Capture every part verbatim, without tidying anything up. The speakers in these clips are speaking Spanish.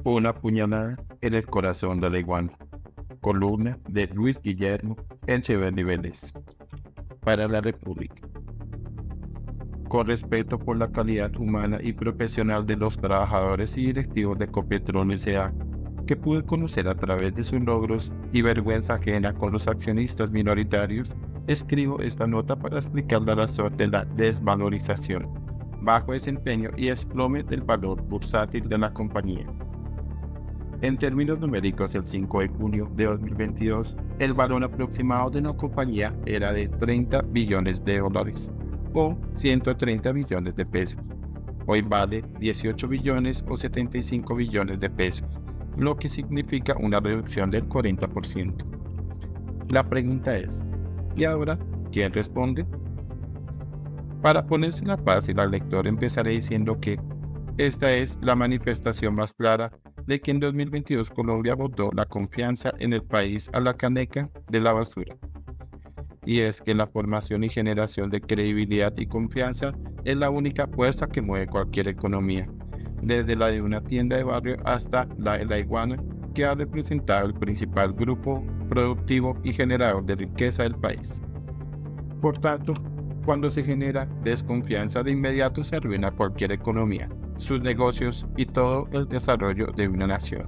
Una puñalada en el corazón de la iguana. Columna de Luis Guillermo Echeverri Vélez. Para la República. Con respeto por la calidad humana y profesional de los trabajadores y directivos de Ecopetrol S A, que pude conocer a través de sus logros y vergüenza ajena con los accionistas minoritarios, escribo esta nota para explicar la razón de la desvalorización, bajo desempeño y desplome del valor bursátil de la compañía. En términos numéricos, el cinco de junio de dos mil veintidós, el valor aproximado de la compañía era de treinta billones de dólares, o ciento treinta billones de pesos. Hoy vale dieciocho billones o setenta y cinco billones de pesos, lo que significa una reducción del cuarenta por ciento. La pregunta es, ¿y ahora quién responde? Para ponerse la fácil al lector, empezaré diciendo que esta es la manifestación más clara de que en dos mil veintidós Colombia botó la confianza en el país a la caneca de la basura. Y es que la formación y generación de credibilidad y confianza es la única fuerza que mueve cualquier economía, desde la de una tienda de barrio hasta la de la iguana, que ha representado el principal grupo productivo y generador de riqueza del país. Por tanto, cuando se genera desconfianza, de inmediato se arruina cualquier economía, sus negocios y todo el desarrollo de una nación.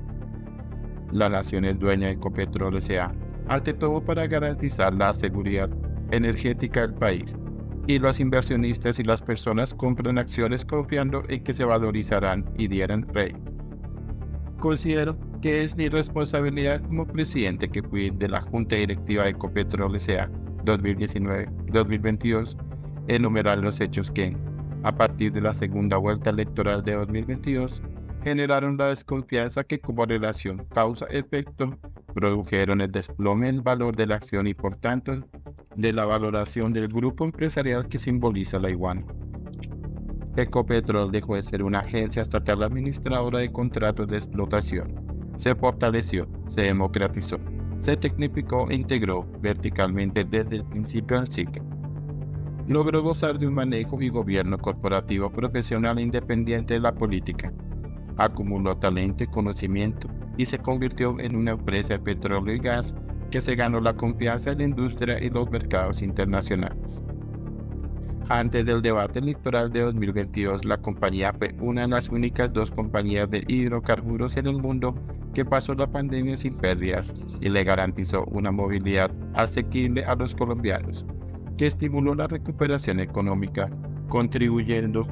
La nación es dueña de Ecopetrol S A, ante todo para garantizar la seguridad energética del país, y los inversionistas y las personas compran acciones confiando en que se valorizarán y dieran rey. Considero que es mi responsabilidad como presidente que fui de la Junta Directiva de Ecopetrol S A dos mil diecinueve a dos mil veintidós enumerar los hechos que, a partir de la segunda vuelta electoral de dos mil veintidós, generaron la desconfianza que como relación causa-efecto produjeron el desplome del valor de la acción y por tanto de la valoración del grupo empresarial que simboliza la iguana. Ecopetrol dejó de ser una agencia estatal administradora de contratos de explotación. Se fortaleció, se democratizó, se tecnificó e integró verticalmente desde el principio del ciclo. Logró gozar de un manejo y gobierno corporativo profesional e independiente de la política. Acumuló talento y conocimiento y se convirtió en una empresa de petróleo y gas que se ganó la confianza de la industria y los mercados internacionales. Antes del debate electoral de dos mil veintidós, la compañía fue una de las únicas dos compañías de hidrocarburos en el mundo que pasó la pandemia sin pérdidas y le garantizó una movilidad asequible a los colombianos, que estimuló la recuperación económica, contribuyendo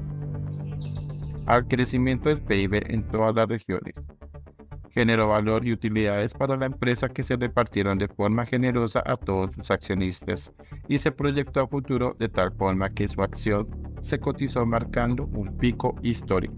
al crecimiento del P I B en todas las regiones. Generó valor y utilidades para la empresa que se repartieron de forma generosa a todos sus accionistas y se proyectó a futuro de tal forma que su acción se cotizó marcando un pico histórico.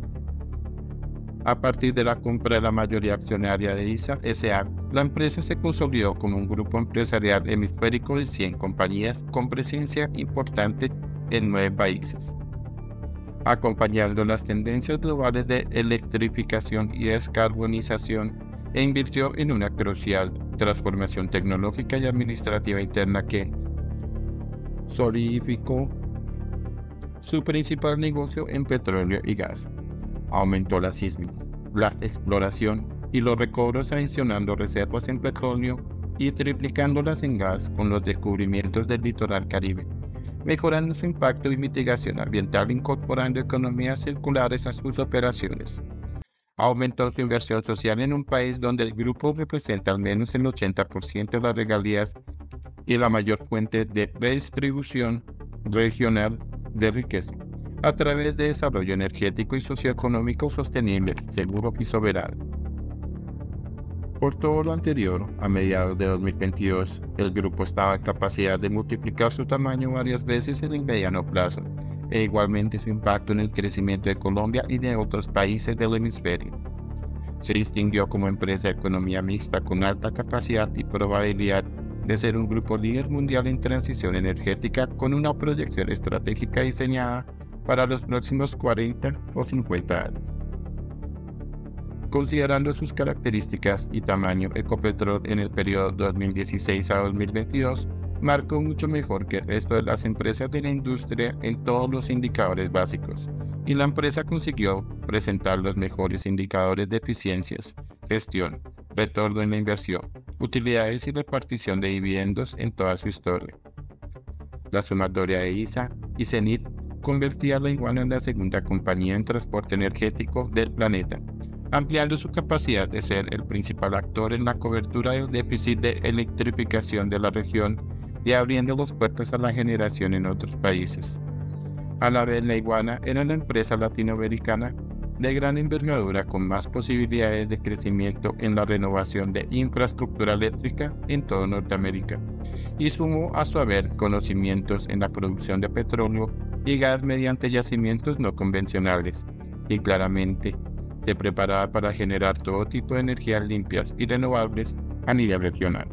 A partir de la compra de la mayoría accionaria de I S A S A, la empresa se consolidó como un grupo empresarial hemisférico de cien compañías con presencia importante en nueve países. Acompañando las tendencias globales de electrificación y descarbonización, e invirtió en una crucial transformación tecnológica y administrativa interna que solidificó su principal negocio en petróleo y gas. Aumentó la sísmica, la exploración y los recobros, adicionando reservas en petróleo y triplicándolas en gas con los descubrimientos del litoral caribe, mejorando su impacto y mitigación ambiental, incorporando economías circulares a sus operaciones. Aumentó su inversión social en un país donde el grupo representa al menos el ochenta por ciento de las regalías y la mayor fuente de redistribución regional de riqueza, a través de desarrollo energético y socioeconómico sostenible, seguro y soberano. Por todo lo anterior, a mediados de dos mil veintidós, el grupo estaba en capacidad de multiplicar su tamaño varias veces en el mediano plazo, e igualmente su impacto en el crecimiento de Colombia y de otros países del hemisferio. Se distinguió como empresa de economía mixta con alta capacidad y probabilidad de ser un grupo líder mundial en transición energética con una proyección estratégica diseñada para los próximos cuarenta o cincuenta años. Considerando sus características y tamaño, Ecopetrol en el periodo dos mil dieciséis a dos mil veintidós marcó mucho mejor que el resto de las empresas de la industria en todos los indicadores básicos, y la empresa consiguió presentar los mejores indicadores de eficiencias, gestión, retorno en la inversión, utilidades y repartición de dividendos en toda su historia. La sumatoria de I S A y Cenit convertía a la Iguana en la segunda compañía en transporte energético del planeta, ampliando su capacidad de ser el principal actor en la cobertura del déficit de electrificación de la región y abriendo las puertas a la generación en otros países. A la vez, la Iguana era la empresa latinoamericana de gran envergadura con más posibilidades de crecimiento en la renovación de infraestructura eléctrica en toda Norteamérica, y sumó a su haber conocimientos en la producción de petróleo y gas mediante yacimientos no convencionales, y claramente se preparaba para generar todo tipo de energías limpias y renovables a nivel regional.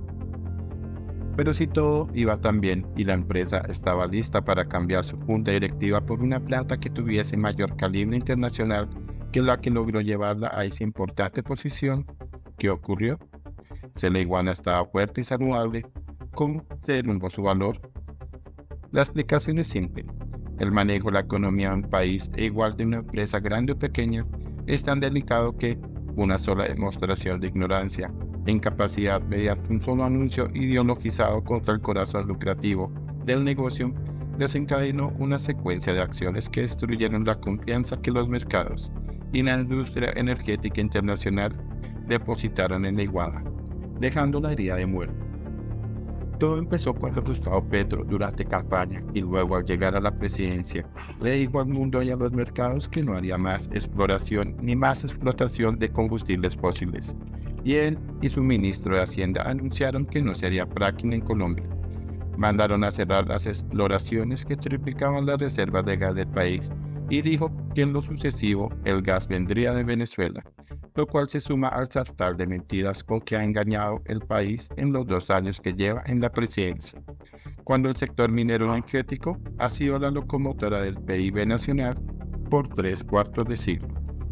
Pero si todo iba tan bien y la empresa estaba lista para cambiar su junta directiva por una planta que tuviese mayor calibre internacional que la que logró llevarla a esa importante posición, ¿qué ocurrió? Si la Iguana estaba fuerte y saludable, ¿cómo se derrumbó su valor? La explicación es simple. El manejo de la economía de un país, e igual de una empresa grande o pequeña, es tan delicado que una sola demostración de ignorancia e incapacidad mediante un solo anuncio ideologizado contra el corazón lucrativo del negocio desencadenó una secuencia de acciones que destruyeron la confianza que los mercados y la industria energética internacional depositaron en la Iguana, dejando la herida de muerte. Todo empezó cuando Gustavo Petro, durante campaña y luego al llegar a la presidencia, le dijo al mundo y a los mercados que no haría más exploración ni más explotación de combustibles fósiles, y él y su ministro de Hacienda anunciaron que no se haría fracking en Colombia. Mandaron a cerrar las exploraciones que triplicaban las reservas de gas del país y dijo que en lo sucesivo el gas vendría de Venezuela, lo cual se suma al sartal de mentiras con que ha engañado el país en los dos años que lleva en la presidencia, cuando el sector minero energético ha sido la locomotora del P I B nacional por tres cuartos de siglo.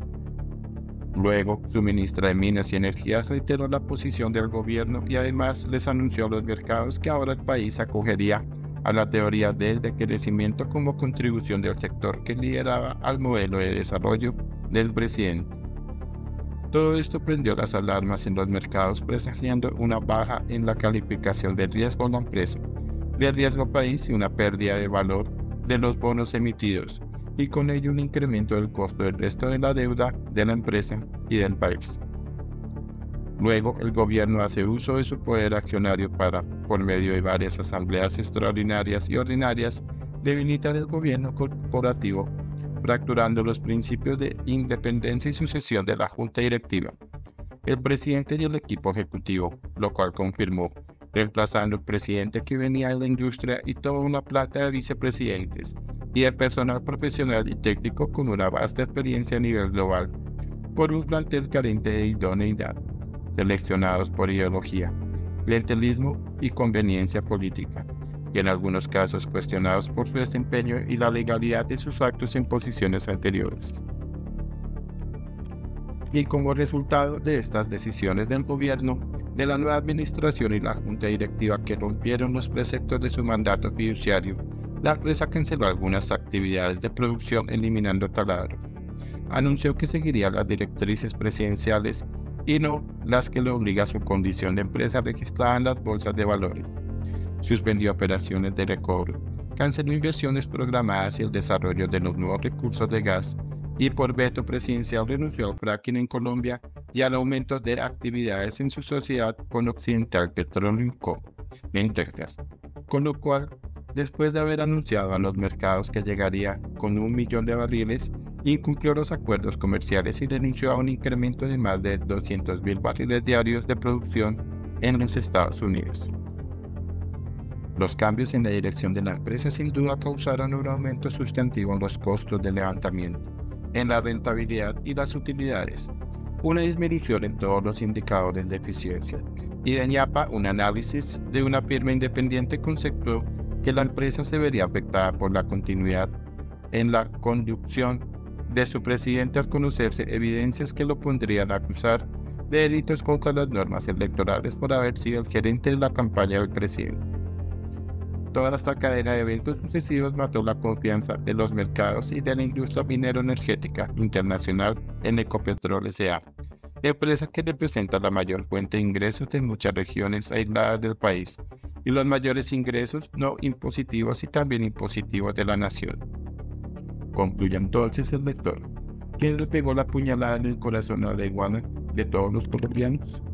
Luego, su ministra de Minas y Energías reiteró la posición del gobierno y además les anunció a los mercados que ahora el país acogería a la teoría del decrecimiento como contribución del sector que lideraba al modelo de desarrollo del presidente. Todo esto prendió las alarmas en los mercados, presagiando una baja en la calificación de riesgo de la empresa, de riesgo país y una pérdida de valor de los bonos emitidos, y con ello un incremento del costo del resto de la deuda de la empresa y del país. Luego, el gobierno hace uso de su poder accionario para, por medio de varias asambleas extraordinarias y ordinarias, debilitar el gobierno corporativo, fracturando los principios de independencia y sucesión de la junta directiva, el presidente y el equipo ejecutivo, lo cual confirmó, reemplazando al presidente que venía de la industria y toda una planta de vicepresidentes y de personal profesional y técnico con una vasta experiencia a nivel global, por un plantel carente de idoneidad, seleccionados por ideología, clientelismo y conveniencia política, y en algunos casos cuestionados por su desempeño y la legalidad de sus actos en posiciones anteriores. Y como resultado de estas decisiones del gobierno, de la nueva administración y la junta directiva que rompieron los preceptos de su mandato fiduciario, la empresa canceló algunas actividades de producción eliminando taladro. Anunció que seguiría las directrices presidenciales y no las que le obliga a su condición de empresa registrada en las bolsas de valores. Suspendió operaciones de recobro, canceló inversiones programadas y el desarrollo de los nuevos recursos de gas, y por veto presidencial renunció al fracking en Colombia y al aumento de actividades en su sociedad con Occidental Petroleum Co. en Texas, con lo cual, después de haber anunciado a los mercados que llegaría con un millón de barriles, incumplió los acuerdos comerciales y renunció a un incremento de más de doscientos mil barriles diarios de producción en los Estados Unidos. Los cambios en la dirección de la empresa sin duda causaron un aumento sustantivo en los costos de levantamiento, en la rentabilidad y las utilidades, una disminución en todos los indicadores de eficiencia, y de ñapa un análisis de una firma independiente conceptuó que la empresa se vería afectada por la continuidad en la conducción de su presidente al conocerse evidencias que lo pondrían a acusar de delitos contra las normas electorales por haber sido el gerente de la campaña del presidente. Toda esta cadena de eventos sucesivos mató la confianza de los mercados y de la industria minero-energética internacional en Ecopetrol S A, empresa que representa la mayor fuente de ingresos de muchas regiones aisladas del país y los mayores ingresos no impositivos y también impositivos de la nación. Concluye entonces el lector. ¿Quién le pegó la puñalada en el corazón a la iguana de todos los colombianos?